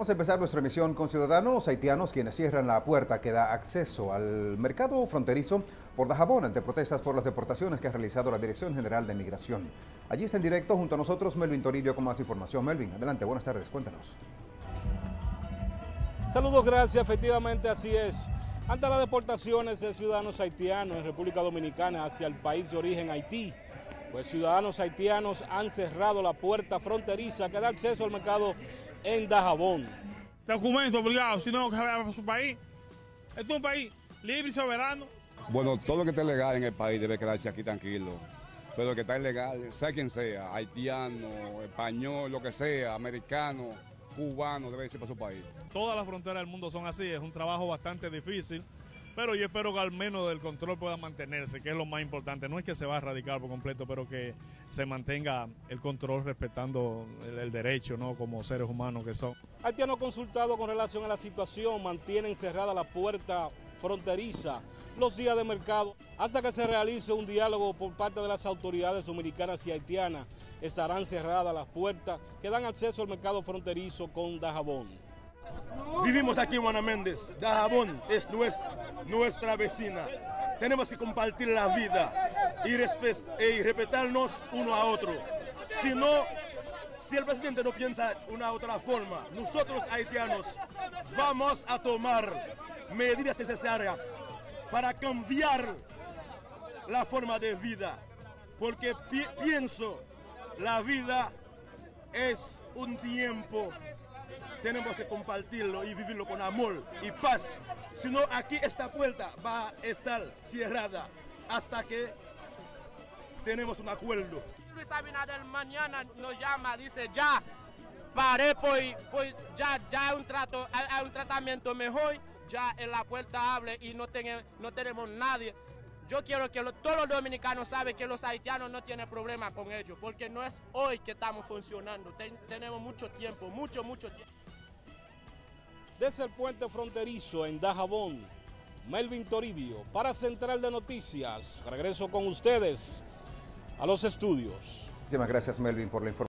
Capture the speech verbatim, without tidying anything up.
Vamos a empezar nuestra emisión con ciudadanos haitianos quienes cierran la puerta que da acceso al mercado fronterizo por Dajabón ante protestas por las deportaciones que ha realizado la Dirección General de Migración. Allí está en directo junto a nosotros Melvin Toribio con más información. Melvin, adelante, buenas tardes, cuéntanos. Saludos, gracias, efectivamente así es. Ante las deportaciones de ciudadanos haitianos en República Dominicana hacia el país de origen Haití, pues ciudadanos haitianos han cerrado la puerta fronteriza que da acceso al mercado en Dajabón. Documento obligado, si no, que vaya para su país. Este es un país libre y soberano. Bueno, todo lo que esté legal en el país debe quedarse aquí tranquilo. Pero lo que está ilegal, sea quien sea, haitiano, español, lo que sea, americano, cubano, debe irse para su país. Todas las fronteras del mundo son así, es un trabajo bastante difícil, pero yo espero que al menos el control pueda mantenerse, que es lo más importante. No es que se va a erradicar por completo, pero que se mantenga el control respetando el, el derecho, ¿no? Como seres humanos que son. Haitianos consultados con relación a la situación mantienen cerrada la puerta fronteriza los días de mercado hasta que se realice un diálogo por parte de las autoridades dominicanas y haitianas. Estarán cerradas las puertas que dan acceso al mercado fronterizo con Dajabón. Vivimos aquí en Juana Méndez. Dajabón es nuestra vecina. Tenemos que compartir la vida y, y respetarnos uno a otro. Si no, si el presidente no piensa de una otra forma, nosotros haitianos vamos a tomar medidas necesarias para cambiar la forma de vida. Porque pi pienso, la vida es un tiempo. Tenemos que compartirlo y vivirlo con amor y paz. Si no, aquí esta puerta va a estar cerrada hasta que tenemos un acuerdo. Luis Abinader mañana nos llama, dice ya paré, pues, pues ya, ya hay un trato, hay, hay un tratamiento mejor, ya en la puerta hable y no, ten, no tenemos nadie. Yo quiero que lo, todos los dominicanos saben que los haitianos no tienen problema con ellos, porque no es hoy que estamos funcionando, Ten, tenemos mucho tiempo, mucho, mucho tiempo. Desde el puente fronterizo en Dajabón, Melvin Toribio para Central de Noticias. Regreso con ustedes a los estudios. Muchísimas gracias, Melvin, por la información.